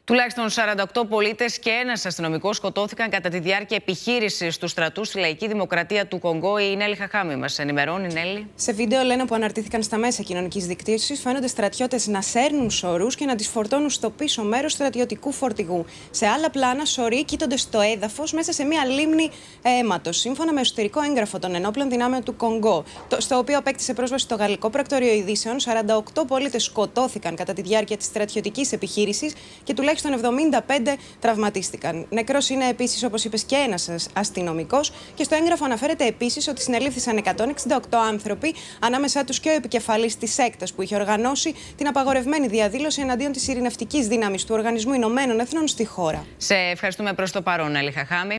Τουλάχιστον 48 πολίτες και ένας αστυνομικός σκοτώθηκαν κατά τη διάρκεια επιχείρησης του στρατού στη Λαϊκή Δημοκρατία του Κονγκό. Η Νέλη Χαχάμη μας ενημερώνει. Νέλη. Σε βίντεο, λένε, που αναρτήθηκαν στα μέσα κοινωνικής δικτύωσης, φαίνονται στρατιώτες να σέρνουν σωρούς και να τις φορτώνουν στο πίσω μέρος στρατιωτικού φορτηγού. Σε άλλα πλάνα, σωροί κοίτονται στο έδαφος μέσα σε μια λίμνη αίματος. Σύμφωνα με εσωτερικό έγγραφο των ενόπλων δυνάμεων του Κονγκό, στο οποίο απέκτησε πρόσβαση το γαλλικό πρακτορείο ειδήσεων, 48 πολίτες σκοτώθηκαν κατά τη διάρκεια της στρατιωτικής επιχείρησης και τουλάχιστον 75 τραυματίστηκαν. Νεκρός είναι επίσης, όπως είπες, και ένας αστυνομικός, και στο έγγραφο αναφέρεται επίσης ότι συνελήφθησαν 168 άνθρωποι, ανάμεσά τους και ο επικεφαλής της σέκτας που είχε οργανώσει την απαγορευμένη διαδήλωση εναντίον της ειρηνευτικής δύναμης του Οργανισμού Ηνωμένων Εθνών στη χώρα. Σε ευχαριστούμε προς το παρόν, Νέλη Χαχάμη.